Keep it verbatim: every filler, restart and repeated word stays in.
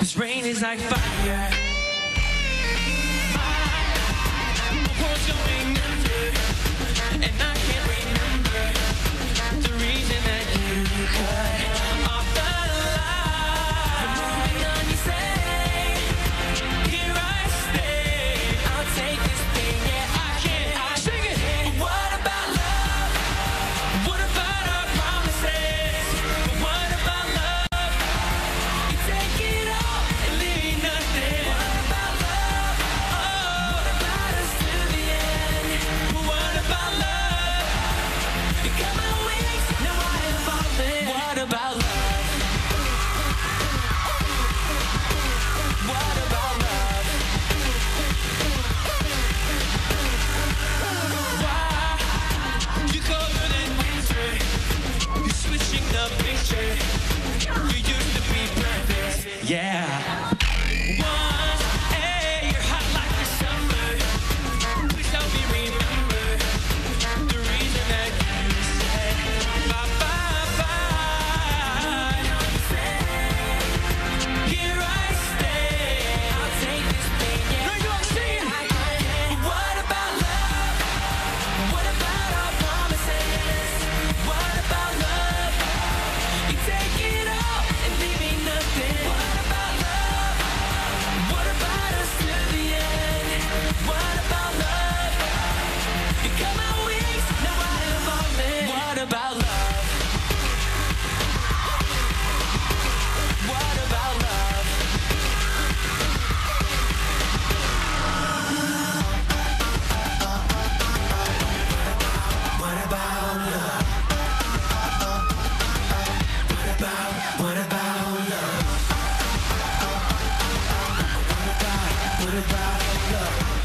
This rain is like fire. My world's going under, and I can't remember the reason that you cut off the line. Moving on, you say, here I stay. I'll take this pain, yeah, I can't. I sing it. But what about love? What about our promises? But what about love? You take it all and leave nothing. What about love? Oh, what about us to the end? What about love? You got my wings, now I am falling. What about love? What about love? Why? You're colder than winter. You're switching the picture. You used to be perfect. Yeah. Once, hey, you're hot like the summer. Please help me remember the reason that you said bye bye bye. Here I stay. I'll take this pain. Yeah. No, you don't see it. But what about love? What about our promises? What about love? You take it all and leave me nothing. What about love? What about us to the end? What about love? You got my wings, now I am falling. What about love? What about love? What about love? What about, what about love? What about, what about love?